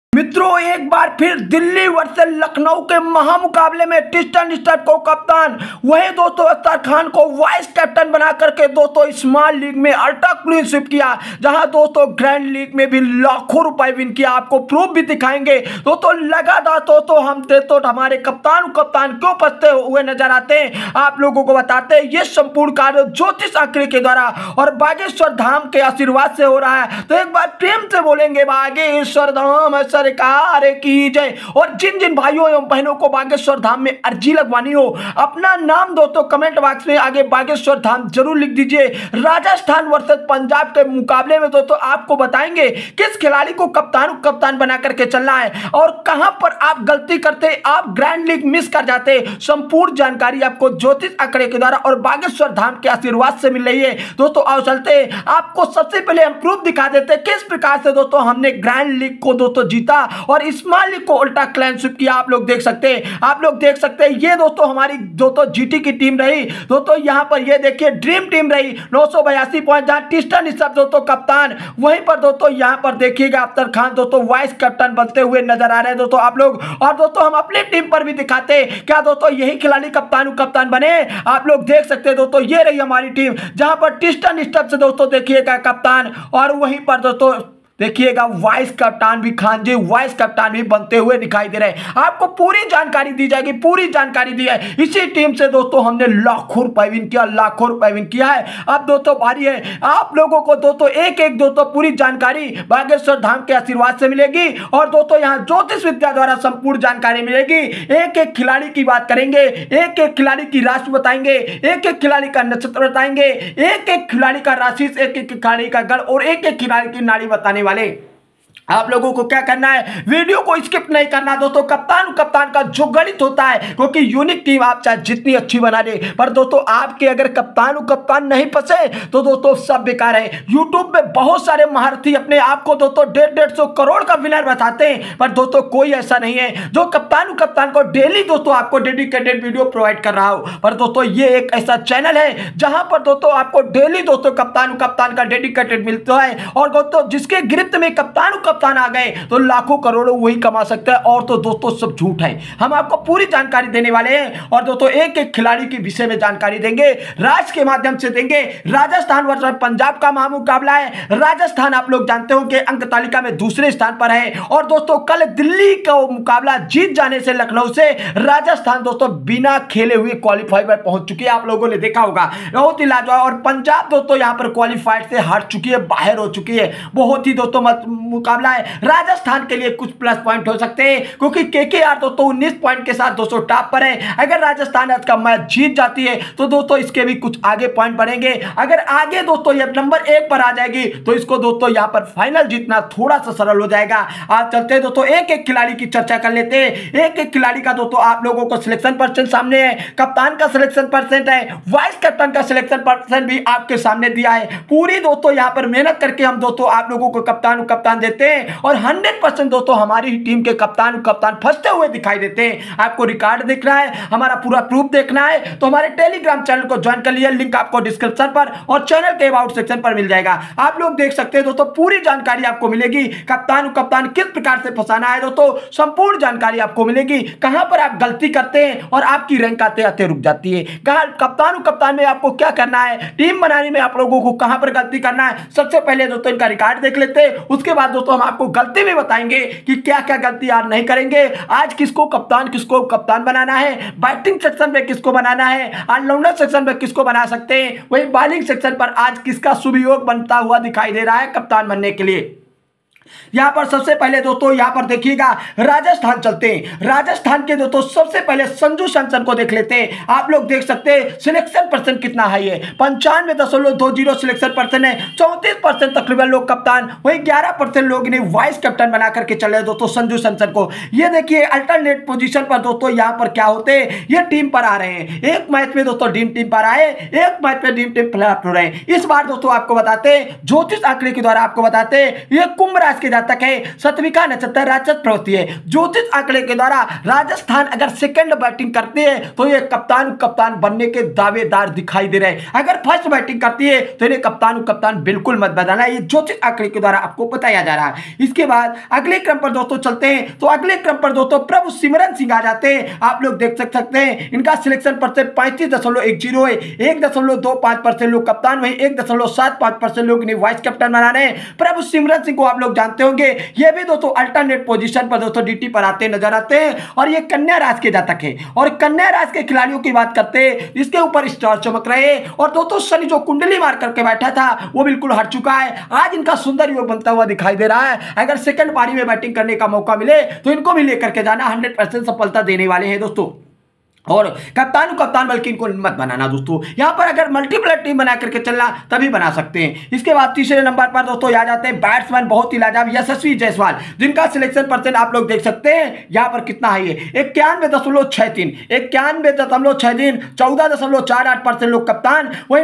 मित्रों, एक बार फिर दिल्ली वर्सेस लखनऊ के महामुकाबले में टिस्टन स्टड को कप्तान, वही दोस्तों अख्तर खान को वाइस कैप्टन बना करके दोस्तों स्मॉल लीग में अल्ट्रा क्लीनशिप किया, जहां दोस्तों ग्रैंड लीग में भी लाखों रुपए विन किया। आपको प्रूफ भी दिखाएंगे दोस्तों। लगातार दोस्तों हम तो हमारे कप्तान क्यों फंसते हुए नजर आते हैं, आप लोगों को बताते हैं। ये संपूर्ण कार्य ज्योतिष आंकड़े के द्वारा और बागेश्वर धाम के आशीर्वाद से हो रहा है। तो एक बार प्रेम से बोलेंगे बागेश्वर धाम सरकार की जय। और जिन जिन भाइयों एवं बहनों को बागेश्वर धाम में अर्जी लगवानी हो, अपना नाम दोस्तों कमेंट बॉक्स में आगे बागेश्वर धाम जरूर लिख दीजिए। राजस्थान वर्सेस पंजाब के मुकाबले में दोस्तों आपको बताएंगे किस खिलाड़ी को कप्तान बना करके चलना है और कहां पर आप गलती करते, आप ग्रैंड लीग मिस कर जाते। संपूर्ण जानकारी आपको ज्योतिष आंकड़े के द्वारा और बागेश्वर धाम के आशीर्वाद से मिल रही है दोस्तों। आओ चलते आपको सबसे पहले हम प्रूफ दिखा देते हैं किस प्रकार से दोस्तों हमने ग्रैंड लीग को दोस्तों जीता और स्मॉल लीग को उल्टा क्लीनशिप किया। आप लोग देख सकते हैं, ये दोस्तों हमारी दोस्तों जीटी की टीम रही दोस्तों। यहां पर ये देखिए ड्रीम टीम रही 982 पॉइंट, जहां टिस्टन स्टड दोस्तों कप्तान, वहीं पर दोस्तों यहां पर देखिएगा अख्तर खान दोस्तों वाइस कैप्टन बनते हुए नजर आ रहे हैं दोस्तों आप लोग। और दोस्तों हम अपनी टीम पर भी दिखाते हैं क्या दोस्तों यही खिलाड़ी कप्तान बने। आप लोग देख सकते हैं दोस्तों, ये रही हमारी टीम, जहां पर टिस्टन स्टड से दोस्तों देखिएगा कप्तान और वहीं पर दोस्तों देखिएगा वाइस कप्तान भी खान जी वाइस कप्तान भी बनते हुए दिखाई दे रहे हैं। आपको पूरी जानकारी दी जाएगी, पूरी जानकारी दी है। इसी टीम से दोस्तों हमने लाखों रुपए विन किया है। अब दोस्तों बारी है आप लोगों को दोस्तों एक दोस्तों पूरी जानकारी बागेश्वर धाम के आशीर्वाद से मिलेगी और दोस्तों यहाँ ज्योतिष विद्या द्वारा संपूर्ण जानकारी मिलेगी। एक खिलाड़ी की बात करेंगे, एक खिलाड़ी की राशि बताएंगे, एक खिलाड़ी का नक्षत्र बताएंगे, एक खिलाड़ी का राशि, एक खिलाड़ी का गढ़ और एक खिलाड़ी की नाड़ी बताने वाले। आप लोगों को क्या करना है, वीडियो को स्किप नहीं करना दोस्तों। कप्तान का जो गणित होता है, क्योंकि यूनिक टीम आप चाहे जितनी अच्छी बना दे, पर दोस्तों आपके अगर कप्तान नहीं फंसे तो दोस्तों सब बेकार है। यूट्यूब पे बहुत सारे महारथी अपने आप को दोस्तों 150 करोड़ का विनर बताते हैं, पर दोस्तों कोई ऐसा नहीं है जो कप्तान को डेली दोस्तों आपको डेडिकेटेड वीडियो प्रोवाइड कर रहा हो। पर दोस्तों ये एक ऐसा चैनल है जहां पर दोस्तों आपको डेली दोस्तों कप्तान का डेडिकेटेड मिलता है और दोस्तों जिसके गिरफ्त में कप्तान आ गए तो लाखों करोड़ों वही कमा सकता है। और तो दोस्तों सब झूठ है, हम आपको पूरी जानकारी देने वाले हैं और दोस्तों एक खिलाड़ी के विषय में जानकारी देंगे, राज के माध्यम से देंगे। राजस्थान वर्सेस पंजाब का महामुकाबला है। राजस्थान आप लोग जानते हो कि अंक तालिका में दूसरे स्थान पर है और दोस्तों कल दिल्ली का मुकाबला जीत जाने से लखनऊ से राजस्थान दोस्तों बिना खेले हुए क्वालिफाई पर पहुंच चुकी है। आप लोगों ने देखा होगा, बहुत ही लाजवाब। और पंजाब दोस्तों यहां पर क्वालिफाइड से हार चुकी है, बाहर हो चुकी है। बहुत ही दोस्तों मुकाबला राजस्थान के लिए कुछ प्लस पॉइंट हो सकते हैं, क्योंकि केकेआर दोस्तों 19 पॉइंट के साथ दोस्तों टॉप पर है। अगर राजस्थान आज का मैच जीत जाती है तो दोस्तों इसके भी कुछ आगे पॉइंट बढ़ेंगे। अगर आगे दोस्तों ये नंबर 1 पर आ जाएगी तो इसको दोस्तों यहां पर फाइनल जीतना थोड़ा सा सरल हो जाएगा। आज चलते हैं दोस्तों एक खिलाड़ी की चर्चा कर लेते हैं। एक खिलाड़ी का दोस्तों आप लोगों को सिलेक्शन परसेंट सामने है, कप्तान का सिलेक्शन परसेंट है, वाइस कैप्टन का सिलेक्शन परसेंट भी आपके सामने दिया है। पूरी दोस्तों यहां पर मेहनत करके हम दोस्तों आप लोगों को कप्तान देते हैं और 100% दोस्तों हमारी ही टीम के कप्तान फंसते हुए दिखाई देते हैं। आपको रिकॉर्ड देखना है, हमारा पूरा प्रूफ देखना है तो हमारे टेलीग्राम चैनल को ज्वाइन कर लिया, लिंक आपको डिस्क्रिप्शन पर और चैनल के अबाउट सेक्शन पर मिल जाएगा। आप लोग देख सकते हैं दोस्तों पूरी जानकारी आपको मिलेगी। कप्तान किस प्रकार से फंसाना है दोस्तों, संपूर्ण जानकारी आपको मिलेगी। कहां पर आप गलती करते हैं और आपकी रैंक आते आते रुक जाती है। कप्तान में आपको क्या करना है, टीम बनाने में आप लोगों को कहां पर गलती करना है। सबसे पहले दोस्तों इनका रिकॉर्ड देख लेते हैं, उसके बाद दोस्तों हम आपको गलती भी बताएंगे कि क्या क्या गलती आज नहीं करेंगे। आज किसको कप्तान बनाना है, बैटिंग सेक्शन में किसको बनाना है, ऑलराउंडर सेक्शन में किसको बना सकते हैं, वही बॉलिंग सेक्शन पर आज किसका शुभ योग बनता हुआ दिखाई दे रहा है कप्तान बनने के लिए। यहां पर सबसे पहले दोस्तों यहां पर देखिएगा राजस्थान चलते हैं। राजस्थान के दोस्तों सबसे पहले संजू सैमसन को देख लेते हैं। आप लोग देख सकते हैं सिलेक्शन परसेंट कितना हाई है, 95.20 सिलेक्शन परसेंट है। 34% तकरीबन लोग कप्तान, वही 11% लोग इन्हें वाइस कैप्टन बना करके चले दोस्तों संजू सैमसन को। ये देखिए अल्टरनेट पोजीशन पर दोस्तों यहां पर क्या होते हैं, ये टीम पर आ रहे हैं। एक मैच में दोस्तों ड्रीम टीम पर आए, एक मैच में ड्रीम टीम फ्लॉप हो रहे हैं। इस बार दोस्तों आपको बताते हैं ज्योतिष आंकड़े के द्वारा आपको बताते हैं ये कुंभ के जातक है, 7वीं का नक्षत्र राजद प्रवृत्ति है। ज्योतिष आंकड़े के द्वारा राजस्थान अगर सेकंड बैटिंग करती है तो ये कप्तान बनने के दावेदार दिखाई दे रहे हैं। अगर फर्स्ट बैटिंग करती है तो इन्हें कप्तान बिल्कुल मत बनाना, ये ज्योतिष आंकड़े के द्वारा आपको बताया जा रहा है। इसके बाद अगले क्रम पर दोस्तों चलते हैं, तो अगले क्रम पर दोस्तों प्रभु सिमरन सिंह आ जाते हैं। आप लोग देख सकते हैं इनका सिलेक्शन परसेंट 35.10 है, 1.25% लोग कप्तान, वहीं 1.75% लोग इन्हें वाइस कैप्टन बना रहे हैं। प्रभु सिमरन सिंह को आप लोग जानते होंगे, ये भी दोस्तों अल्टरनेट पोजीशन पर दोस्तों डीटी पर आते नजर आते हैं और ये कन्या राशि के जातक है। और कन्या राशि के खिलाड़ियों की बात करते हैं, इसके ऊपर स्टार चमक रहे हैं और दोस्तों शनि जो कुंडली मार करके बैठा था वो बिल्कुल हट चुका है। आज इनका सुंदर योग बनता हुआ दिखाई दे रहा है। अगर सेकंड पारी में बैटिंग करने का मौका मिले तो इनको भी लेकर के जाना, 100% सफलता देने वाले हैं दोस्तों। और कप्तान बल्कि इनको मत बनाना दोस्तों, यहां पर अगर मल्टीप्लर टीम बना करके चलना तभी बना सकते हैं। इसके बाद तीसरे नंबर पर दोस्तोौ आ जाते हैं बैट्समैन बहुत ही लाजवाब यशस्वी जायसवाल, जिनका सिलेक्शन परसेंट आप लोग देख सकते हैं यहां पर कितना है, 91.63, 91.63, 14.48% लोग कप्तान, वहीं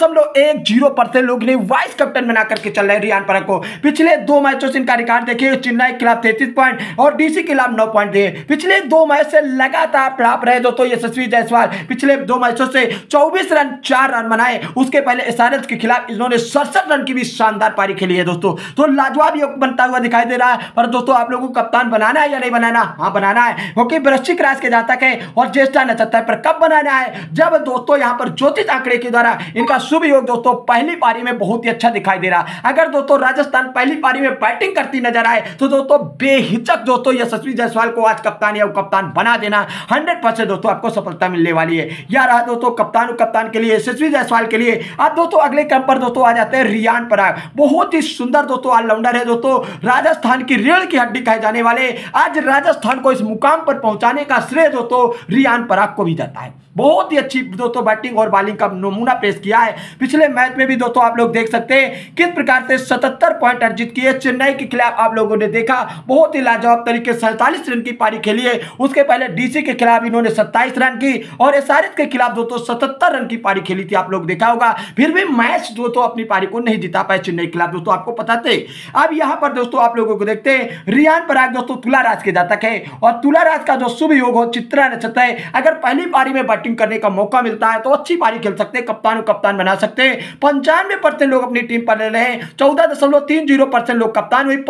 9.10% लोग इन्हें वाइस कैप्टन बना करके चल रहे हैं रियान परख को। पिछले 2 मैचों से इनका रिकॉर्ड देखिए, चेन्नई के खिलाफ 33 पॉइंट और डीसी के खिलाफ 9 पॉइंट दिए। पिछले 2 मैच से लगातार फ्लॉप रहे दोस्तों यशस्वी जायसवाल, पिछले 2 मैचों से 24 रन 4 रन बनाए। उसके पहले एसआरएच के खिलाफ इन्होंने 67 रन की भी शानदार पारी खेली है दोस्तों। तो लाजवाब योग बनता हुआ दिखाई दे रहा है। पर दोस्तों आप लोगों को कप्तान बनाना है या नहीं बनाना? हाँ बनाना है, क्योंकि वृश्चिक राशि के जातक है और ज्येष्ठा नक्षत्र पर कब बनाना है? जब दोस्तों यहां पर ज्योतिष आंकड़े के द्वारा इनका शुभ योग दोस्तों पहली पारी में बहुत ही अच्छा दिखाई दे रहा है। अगर दोस्तों राजस्थान पहली पारी में बैटिंग करती नजर आए तो दोस्तों बेहिचक दोस्तों यशस्वी जायसवाल को आज कप्तान या कप्तान बना देना, 100% दोस्तों आपको सफलता मिलने वाली है। यह रहा दोस्तों कप्तान के लिए यशस्वी जायसवाल के लिए। अब दोस्तों अगले क्रम पर दोस्तों आ जाते हैं रियान पराग, बहुत ही सुंदर दोस्तों ऑलराउंडर है दोस्तों, राजस्थान की रीढ़ की हड्डी कहे जाने वाले। आज राजस्थान को इस मुकाम पर पहुंचाने का श्रेय दोस्तों रियान पराग को भी जाता है। बहुत ही अच्छी दोस्तों बैटिंग और बॉलिंग का नमूना पेश किया है। पिछले मैच में भी दोस्तों आप लोग देख सकते हैं किस प्रकार से 77 पॉइंट अर्जित किए। चेन्नई के खिलाफ आप लोगों ने देखा बहुत ही लाजवाब तरीके से 47 रन की पारी खेली है। उसके पहले डीसी के खिलाफ इन्होंने 27 रन की और एसआरएच के खिलाफ दोस्तों 77 रन की पारी खेली थी, आप लोग देखा होगा। फिर भी मैच दोस्तों अपनी पारी को नहीं जिता पाए चेन्नई के खिलाफ दोस्तों, आपको पता थे। अब यहां पर दोस्तों आप लोगों को देखते हैं रियान पराग दोस्तों तुला राशि के जातक है और तुला राशि का जो शुभ योग हो चित्रा नक्षत्र है। अगर पहली पारी में बैटिंग करने का मौका मिलता है तो अच्छी पारी खेल सकते हैं, कप्तान बना सकते हैं। 95% लोग अपनी टीम पर ले रहे हैं, 14.30% लोग कप्तान हुई,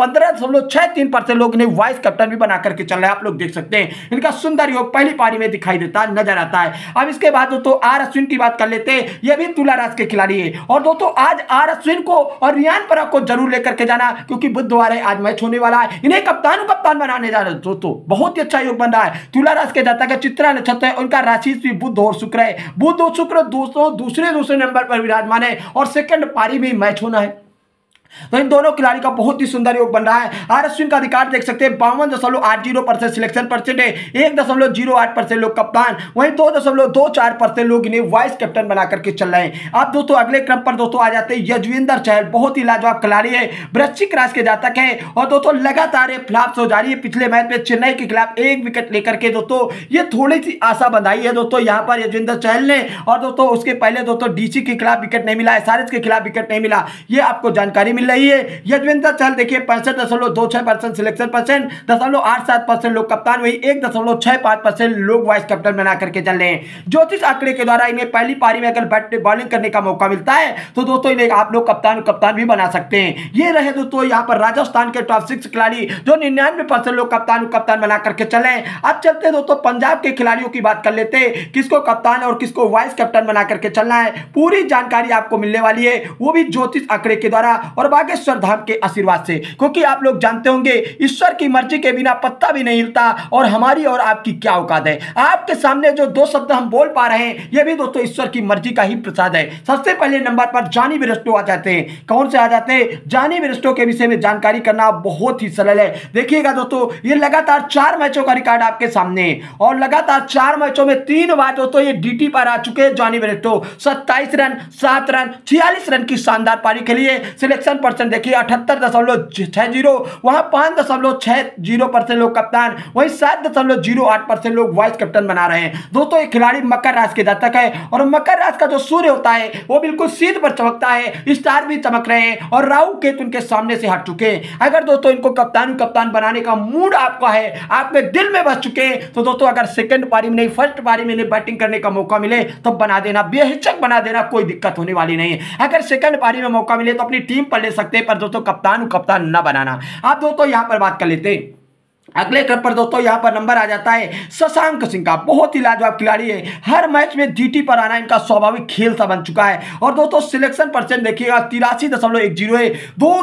15.63% लोग इन्हें वाइस कैप्टन भी बना करके चल रहे हैं, आप लोग देख सकते हैं। इनका सुंदर योग पहली पारी में दिखाई देता नजर आता है। अब इसके बाद दोस्तों आर अश्विन की बात कर लेते हैं, यह भी तुला राशि के खिलाड़ी है और दोस्तों आज आर अश्विन को और रियान पराग को जरूर लेकर के जाना, क्योंकि बुधवार है आज मैच होने वाला है। इन्हें कप्तान बनाने जा रहे हैं दोस्तों, बहुत ही अच्छा योग बन रहा है। तुला राशि के जातक है, चित्रा नक्षत्र है, उनका राशि भी बुध और शुक्र है। बुध और शुक्र दोस्तों दूसरे नंबर पर विराजमान है और सेकंड पारी में मैच होना है, तो इन दोनों खिलाड़ी का बहुत ही सुंदर योग बन रहा है। आर अश्विन का अधिकार देख सकते हैं, 52.80% सिलेक्शन परसेंट है, 1.08% लोग कप्तान, वहीं 2.24% लोग इन्हें वाइस कैप्टन बना करके चल रहे हैं। अब दोस्तों अगले क्रम पर दोस्तों आ जाते हैं यजवेंद्र चहल, बहुत ही लाजवाब खिलाड़ी है, वृश्चिक राशि के जातक है और दोस्तों लगातार फ्लॉप्स हो जा रही है। पिछले मैच में चेन्नई के खिलाफ 1 विकेट लेकर के दोस्तों ये थोड़ी सी आशा बंधाई है दोस्तों यहाँ पर यजवेंद्र चहल ने, और दोस्तों उसके पहले दोस्तों डीसी के खिलाफ विकेट नहीं मिला, एसआरएच के खिलाफ विकेट नहीं मिला, ये आपको जानकारी मिल रही है। यजवेंद्र चहल देखिए 65.26% सिलेक्शन परसेंट, 0.87% लोग कप्तान, वही 1.65% लोग वाइस कैप्टन बना करके चल रहे हैं। ज्योतिष आंकड़े के द्वारा इन्हें पहली पारी में अगर बॉलिंग करने का मौका मिलता है तो दोस्तों इन्हें आप लोग कप्तान भी बना सकते हैं। ये रहे दोस्तों यहाँ पर राजस्थान के टॉप 6 खिलाड़ी जो 99% लोग कप्तान बना करके चले। अब चलते हैं दोस्तों पंजाब के खिलाड़ियों की बात कर लेते हैं, किसको कप्तान और किसको वाइस कैप्टन बना करके चलना है, पूरी जानकारी आपको मिलने वाली है, वो भी ज्योतिष आंकड़े के द्वारा और बागेश्वर धाम के आशीर्वाद से। क्योंकि आप लोग जानते होंगे ईश्वर की मर्जी के बिना पत्ता भी नहीं हिलता और हमारी और आपकी क्या औकात है। आपके सामने जो 2 शब्द हम बोल पा रहे हैं ये भी दोस्तों ईश्वर की मर्जी का ही प्रसाद है। सबसे पहले नंबर पर जॉनी बेयरस्टो आ जाते हैं। कौन से आ जाते हैं? जॉनी बेयरस्टो के विषय में जानकारी करना बहुत ही सरल है। देखिएगा दोस्तों ये लगातार 4 मैचों का रिकॉर्ड आपके सामने है और लगातार 4 मैचों में 3 बार दोस्तों ये डीटी पर आ चुके हैं। Jonny Bairstow 27 run, 7 run, 46 run की शानदार पारी खेली है। सिलेक्शन परसेंट देखिए 78.60, वहां 5.60% लोग कप्तान, वहीं 7.08% लोग वाइस कैप्टन बना रहे हैं। दोस्तों ये खिलाड़ी मकर राशि के जातक है और मकर राशि का जो सूर्य होता है वो बिल्कुल सीध पर चमकता है, स्टार भी चमक रहे हैं और राहु केतु उनके सामने से हट चुके हैं। अगर दोस्तों इनको कप्तान बनाने का मूड आपका है, आपके दिल में बस चुके हैं, तो दोस्तों अगर सेकंड पारी में नहीं फर्स्ट पारी में बैटिंग करने का मौका मिले तो बना देना, बेहिचक बना देना, कोई दिक्कत होने वाली नहीं है। अगर सेकंड पारी में मौका मिले तो अपनी टीम पर ले सकते हैं, पर दोस्तों कप्तान ना बनाना। आप दोस्तों यहां पर बात कर लेते हैं अगले क्रम पर। दोस्तों यहां पर नंबर आ जाता है शशांक सिंह का, बहुत ही लाजवाब खिलाड़ी है, हर मैच में जीटी पर आना इनका स्वाभाविक खेल सा बन चुका है। और दोस्तों सिलेक्शन परसेंट देखिएगा 83.10 है,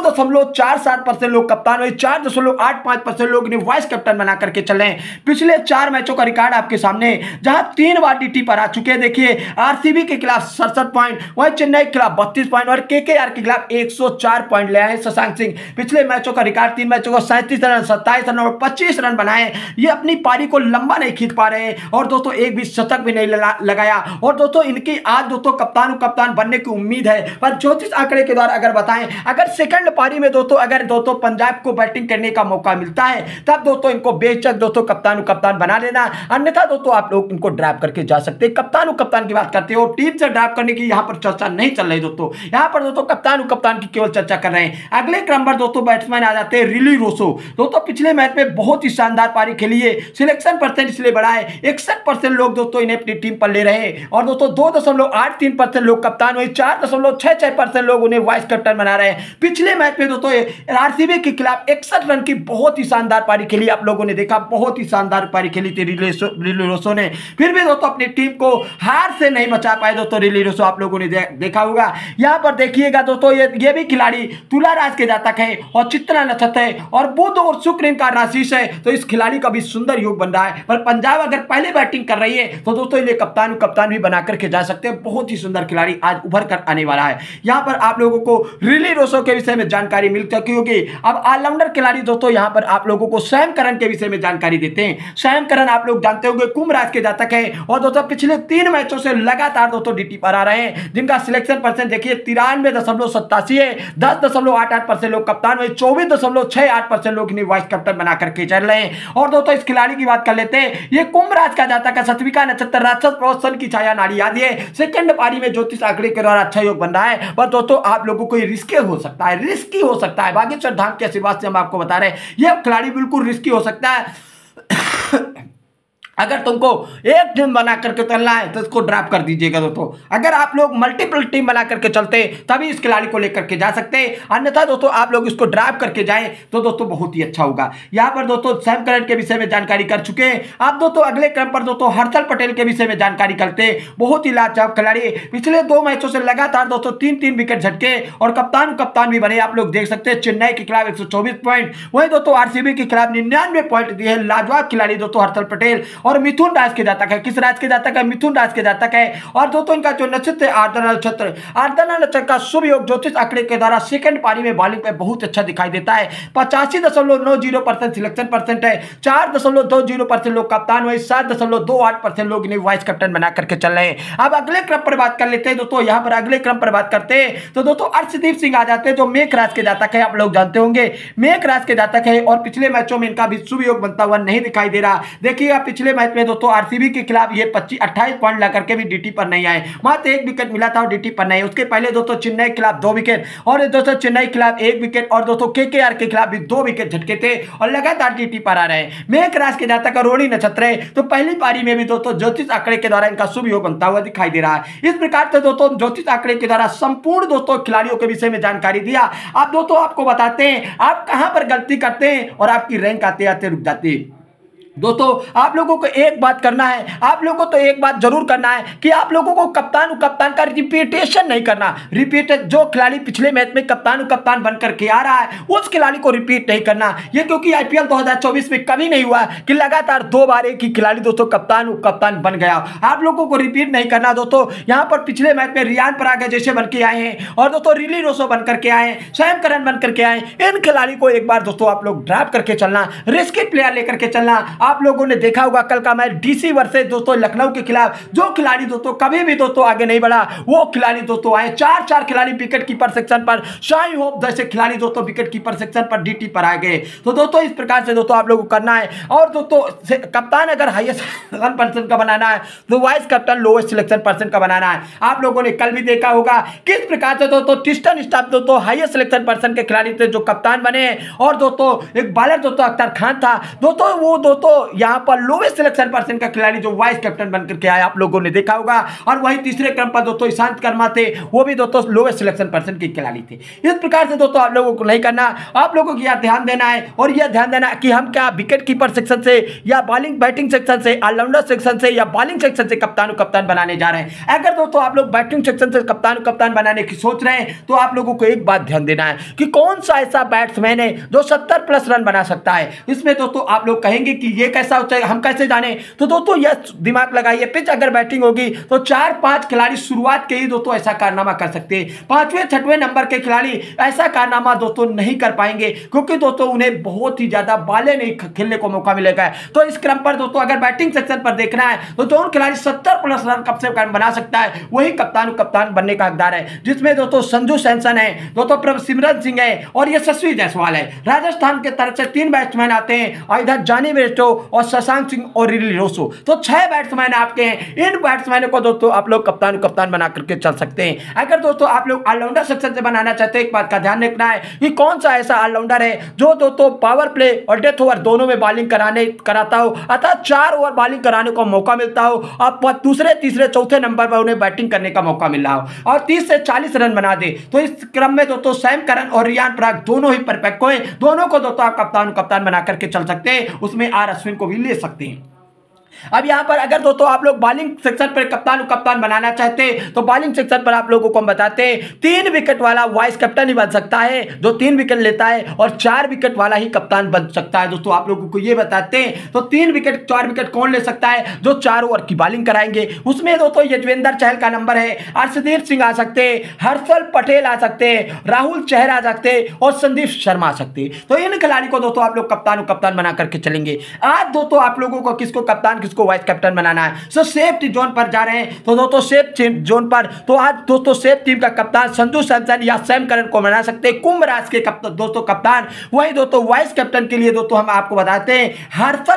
2.47% लोग कप्तान हुए, 4.85% लोग इन्हें वाइस कैप्टन बना करके चल रहे हैं। पिछले 4 मैचों का रिकॉर्ड आपके सामने, जहां 3 बार डीटी पर आ चुके हैं। देखिए आरसीबी के खिलाफ 67 पॉइंट, वहीं चेन्नई के खिलाफ 32 पॉइंट और केकेआर के खिलाफ 104 पॉइंट ले आए शशांक सिंह। पिछले मैचों का रिकॉर्ड 3 मैचों को 37 रन, 27 रन और 25 रन बनाए। ये अपनी पारी को लंबा नहीं खींच पा रहे हैं और दोस्तों एक भी शतक भी नहीं लगाया। और दोस्तों इनकी आज दोस्तों कप्तान बनने की उम्मीद है, पर ज्योतिष आंकड़े के द्वारा अगर बताएं, अगर सेकंड पारी में दोस्तों पंजाब को बैटिंग करने का मौका मिलता है तब दोस्तों इनको बेशक दोस्तों कप्तान बना लेना, अन्यथा दोस्तों आप लोग इनको ड्राफ्ट करके जा सकते हैं। कप्तान की बात करते हो, टीम से ड्राफ्ट करने की यहां पर चर्चा नहीं चल रही दोस्तों, यहां पर दोस्तों कप्तान की केवल चर्चा कर रहे हैं। अगले क्रम पर दोस्तों बैट्समैन आ जाते हैं रिली रोसो। दोस्तों पिछले मैच में बहुत ही शानदार पारी खेली है, सिलेक्शन परसेंट इसलिए बढ़ा है, 61% लोग दोस्तों इन्हें अपनी टीम पर ले रहे हैं और दोस्तों 2.83% लोग कप्तान हुए, 4.66% लोग उन्हें वाइस कैप्टन बना रहे हैं। पिछले मैच में दोस्तों आरसीबी के खिलाफ 61 रन की बहुत ही शानदार पारी खेली, आप लोगों ने देखा, बहुत ही शानदार पारी खेली थी रिली रोसो ने। फिर भी दोस्तों अपनी टीम को हार से नहीं बचा पाए दोस्तों रिली रोसो, आप लोगों ने देखा होगा। यहां पर देखिएगा दोस्तों ये भी खिलाड़ी तुला राशि के जातक है और चित्रा नक्षत्र है और बुध और शुक्र इनका राशि है, तो इस खिलाड़ी का भी सुंदर योग बन रहा है। पर पंजाब अगर पहले बैटिंग कर रही है तो दोस्तों इन्हें कप्तान भी बना करके जा सकते हैं। बहुत ही सुंदर खिलाड़ी आज उभर कर आने वाला है। यहां पर आप लोगों को रिली रोसो के विषय में जानकारी मिल चुकी होगी। अब ऑलराउंडर खिलाड़ी दोस्तों यहां पर आप लोगों को सैम करन के विषय में जानकारी देते हैं। सैम करन आप लोग जानते होंगे कुंभ राशि के जातक है और दोस्तों पिछले 3 मैचों से लगातार दोस्तों डीटी पर आ रहे हैं, जिनका सिलेक्शन परसेंट देखिए 93.87 है, 10.88% लोग कप्तान हुए, 24.68% लोग इन्हें वाइस कैप्टन बना करके चल रहे हैं। और दोस्तों इस खिलाड़ी की बात कर लेते हैं, ये कुंभ राशि का जातक है, सत्विका नक्षत्र, राक्षस प्रवसन की छाया नाड़ी आदि है। सेकंड पारी में ज्योतिष आंकड़े के द्वारा अच्छा योग बन रहा है, पर दोस्तों आप लोगों को रिस्की हो सकता है। बागेश्वर धाम के आशीर्वाद से हम आपको बता रहे हैं, यह खिलाड़ी बिल्कुल रिस्की हो सकता है। अगर तुमको एक टीम बना करके चलना है तो इसको ड्राफ्ट कर दीजिएगा दोस्तों। अगर आप लोग मल्टीपल टीम बना करके चलते तभी इस खिलाड़ी को लेकर के जा सकते हैं, अन्यथा दोस्तों आप लोग इसको ड्राफ्ट करके जाएं तो दोस्तों बहुत ही अच्छा होगा। यहाँ पर दोस्तों सैम करन के विषय में जानकारी कर चुके हैं। आप दोस्तों अगले क्रम पर दोस्तों हर्षल पटेल के विषय में जानकारी करते हैं। बहुत ही लाजवाब खिलाड़ी, पिछले 2 मैचों से लगातार दोस्तों 3 विकेट झटके और कप्तान भी बने, आप लोग देख सकते हैं। चेन्नई के खिलाफ 124 पॉइंट, वहीं दोस्तों आरसीबी के खिलाफ 99 पॉइंट दिए। लाजवाब खिलाड़ी दोस्तों हर्षल पटेल और मिथुन राज के जातक है। किस राज के जातक है? मिथुन राज के जातक है। और दोस्तों इनका जो नक्षत्र है आर्द्रा नक्षत्र का शुभ योग ज्योतिष आंकड़े के द्वारा सेकंड पारी में बॉलिंग पे बहुत अच्छा दिखाई देता है। 85.90% सिलेक्शन परसेंट है, 4.20% लोग कप्तान हुए, 7.28% लोग इन्हें वाइस कैप्टन बना करके चल रहे हैं। अब अगले क्रम पर बात कर लेते हैं दोस्तों। यहां पर अगले क्रम पर बात करते हैं तो दोस्तों अर्शदीप सिंह आ जाते हैं, जो मेघ राज के जातक है, आप लोग जानते होंगे मेघ राज के जातक है और पिछले मैचों में इनका भी शुभ योग बनता हुआ नहीं दिखाई दे रहा। देखिएगा पिछले मैच में दोस्तों आरसीबी के खिलाफ ये 28 पॉइंट ला करके भी डीटी पर नहीं आए, मात्र 1 विकेट मिला था और डीटी पर नहीं। उसके पहले दोस्तों चेन्नई के खिलाफ 2 विकेट और दोस्तों चेन्नई के खिलाफ 1 विकेट और दोस्तों केकेआर के खिलाफ भी 2 विकेट झटके थे और लगातार डीटी पर आ रहे हैं। मेघ राज के जातक का रोहिणी नक्षत्र है, तो पहली पारी में भी दोस्तों ज्योतिष आंकड़े के द्वारा इनका शुभ योग बनता हुआ दिखाई दे रहा है। इस प्रकार से दोस्तों ज्योतिष आंकड़े के द्वारा संपूर्ण दोस्तों खिलाड़ियों के विषय में जानकारी दिया। आप दोस्तों आपको बताते हैं आप कहां पर गलती करते हैं और आपकी रैंक आते आते रुक जाती है। दोस्तों आप लोगों को एक बात करना है, आप लोगों को तो एक बात जरूर करना है कि आप लोगों को कप्तान का रिपीटेशन नहीं करना। रिपीट जो खिलाड़ी पिछले मैच में कप्तान बन करके आ रहा है उस खिलाड़ी को रिपीट नहीं करना। ये क्योंकि आईपीएल 2024 में कभी नहीं हुआ कि लगातार 2 बार एक ही खिलाड़ी दोस्तों कप्तान बन गया। आप लोगों को रिपीट नहीं करना दोस्तों। यहाँ पर पिछले मैच में रियान पराग जैसे बन के आए हैं और दोस्तों रिली रोसो बन करके आए, सैम करन बन करके आए। इन खिलाड़ी को एक बार दोस्तों आप लोग ड्राफ्ट करके चलना, रिस्की प्लेयर लेकर के चलना। आप लोगों ने देखा होगा कल का मैच डीसी वर्सेस दोस्तों लखनऊ के खिलाफ, जो खिलाड़ी दोस्तों कभी भी दोस्तों आगे नहीं बढ़ा, वो खिलाड़ी दोस्तों आए। चार खिलाड़ी विकेट कीपर सेक्शन पर, शाही होप जैसे खिलाड़ी दोस्तों विकेट कीपर सेक्शन पर डीटी पर आ गए। तो दोस्तों इस प्रकार से दोस्तों आप लोगों को करना है। और दोस्तों कप्तान अगर हाईएस्ट सिलेक्शन पर्सन का बनाना है तो vice captain lowest selection person का बनाना है। आप लोगों ने कल भी देखा होगा किस प्रकार से दोस्तों टिस्टन स्टाफ दोस्तों हाईएस्ट सिलेक्शन पर्सन के खिलाड़ी थे जो कप्तान बने, और दोस्तों एक बॉलर दोस्तों अख्तर खान था दोस्तों, वो दोस्तों यहां पर लोएस्ट सिलेक्शन पर्सन का खिलाड़ी जो वाइस कैप्टन बनकर के आया, आप लोगों ने देखा होगा। और वही तीसरे क्रम पर दोस्तों ईशांत शर्मा थे, वो भी दोस्तों लोएस्ट सिलेक्शन पर्सन के खिलाड़ी थे। इस प्रकार से दोस्तों आप लोगों को नहीं करना, आप लोगों को यह ध्यान देना है और यह ध्यान देना कि हम क्या विकेट कीपर सेक्शन से या बॉलिंग बैटिंग सेक्शन से, ऑलराउंडर सेक्शन से या बॉलिंग सेक्शन से कप्तान बनाने जा रहे हैं। अगर दोस्तों आप लोग बैटिंग सेक्शन से कप्तान बनाने की सोच रहे हैं तो आप लोगों को एक बात ध्यान देना है कि कौन सा ऐसा बैट्समैन है जो 70 प्लस रन बना सकता है। इसमें दोस्तों आप लोग कहेंगे कि ये कैसा होता है, हम कैसे जाने, तो दोस्तों यह दिमाग लगाइए, पिच अगर बैटिंग होगी तो 4-5 खिलाड़ी शुरुआत के ही दोस्तों ऐसा कारनामा कर सकते हैं। 5वें-6वें नंबर के खिलाड़ी ऐसा कारनामा दोस्तों नहीं कर पाएंगे, क्योंकि दोस्तों उन्हें बहुत ही ज्यादा बाले नहीं खेलने को मौका मिलेगा। तो इस क्रम पर दोस्तों अगर बैटिंग सेक्शन पर देखना है तो जो खिलाड़ी 70 प्लस रन कब से बना सकता है वही कप्तान बनने का हकदार है, जिसमें दोस्तों संजू सैमसन है, दोस्तों प्रभसिमरन सिंह है और यशस्वी जायसवाल है। राजस्थान के तरफ से 3 बैट्समैन आते हैं और इधर जॉनी बेयरस्टो और शशांक सिंह और रिली रोसो, तो 6 बैट्समैन आपके हैं। इन बैट्समैनों को दोस्तों आप लोग कप्तान बना करके चल सकते हैं। अगर दोस्तों आप लोग ऑलराउंडर सेक्शन से बनाना चाहते हैं, एक बात का ध्यान रखना है कि कौन सा ऐसा ऑलराउंडर है जो दोस्तों पावर प्ले और डेथ ओवर दोनों में बॉलिंग कराता हो, अर्थात 4 ओवर बॉलिंग कराने को मौका मिलता हो और दूसरे तीसरे चौथे नंबर पर उन्हें बैटिंग करने का मौका मिल रहा हो और 30 से 40 रन बना दे। तो इस क्रम में दोस्तों सैम करन और रियान पराग दोनों ही परफेक्ट हुए, दोनों को दोस्तों आप कप्तान बना करके चल सकते हैं। उसमें आर अश्विन को भी ले सकते हैं। अब यहां पर अगर दोस्तों आप लोग बॉलिंग सेक्शन पर कप्तान बनाना चाहते हैं तो बॉलिंग सेक्शन पर आप लोगों को हम बताते हैं 3 विकेट वाला वाइस कैप्टन ही बन सकता है जो 3 विकेट लेता है, और 4 विकेट वाला ही कप्तान बन सकता है। दोस्तों आप लोगों को ये बताते हैं तो 3 विकेट 4 विकेट कौन ले सकता है, जो 4 ओवर की बॉलिंग कराएंगे। उसमें दोस्तों यजवेंद्र चहल का नंबर है, अर्शदीप सिंह आ सकते हैं, हर्षल पटेल आ सकते हैं, राहुल चहर आ सकते हैं और संदीप शर्मा आ सकते हैं। तो इन खिलाड़ी को दोस्तों आप लोग कप्तान बना करके चलेंगे। आज दोस्तों आप लोगों को किसको कप्तान किसको वाइस कैप्टन बनाना है, सो सेफ जोन पर जा रहे हैं। तो दोस्तों सेफ जोन पर तो आज दोस्तों सेफ टीम का कप्तान संजू सैमसन या सैम करन को बना सकते हैं, कुंभ राज के दोस्तों कप्तान। वही दोस्तों वाइस कैप्टन के लिए दोस्तों हम आपको बताते हैं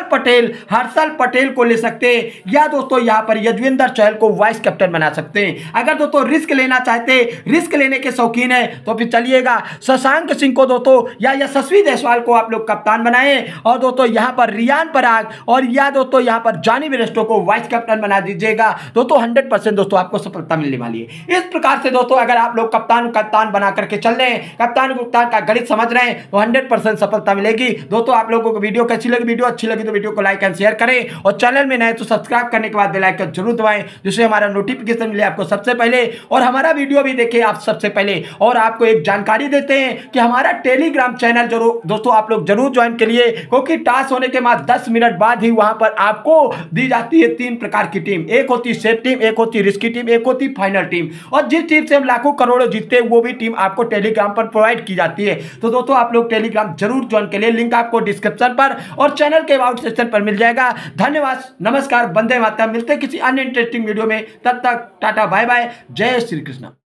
हर्षल पटेल को ले सकते हैं, या दोस्तों यहां पर यजवेंद्र चहल को वाइस कैप्टन बना सकते हैं। अगर दोस्तों रिस्क लेना चाहते हैं, रिस्क लेने के शौकीन है तो फिर चलिएगा शशांक सिंह को दोस्तों या यशस्वी जायसवाल को आप लोग कप्तान बनाएं, और दोस्तों यहां पर रियान पराग और या दोस्तों यहां पर जॉनी बेयरस्टो को वाइस कैप्टन बना दीजिएगा। दोस्तों 100% दोस्तों आपको सफलता मिलने वाली है। इस प्रकार से दोस्तों अगर आप लोग कप्तान बना करके चल रहे हैं, कप्तान का गणित समझ रहे हैं तो 100% सफलता मिलेगी। दोस्तों आप लोगों को वीडियो कैसी लगी, वीडियो अच्छी लगी तो वीडियो को लाइक एंड शेयर करें, और चैनल में नए तो सब्सक्राइब करने के बाद बेल आइकन जरूर दबाएं जिससे हमारा नोटिफिकेशन मिले आपको सबसे पहले, और हमारा वीडियो भी देखें आप सबसे पहले। और आपको एक जानकारी देते हैं कि हमारा टेलीग्राम चैनल जरूर दोस्तों आप लोग जरूर ज्वाइन करिए, क्योंकि टास्क होने के बाद 10 मिनट बाद ही वहां पर आपको दी जाती है 3 प्रकार की टीम, एक होती सेफ टीम, एक होती रिस्की टीम, एक होती फाइनल टीम, और जिस टीम से हम लाखों करोड़ों जीतते हैं वो भी टीम आपको टेलीग्राम पर प्रोवाइड की जाती है। तो दोस्तों आप लोग टेलीग्राम जरूर ज्वाइन के लिए, लिंक आपको डिस्क्रिप्शन पर और चैनल के अबाउट सेक्शन पर मिल जाएगा। धन्यवाद, नमस्कार, वंदे मातरम। मिलते हैं किसी अन्य इंटरेस्टिंग वीडियो में, तब तक टाटा बाय बाय, जय श्री कृष्ण।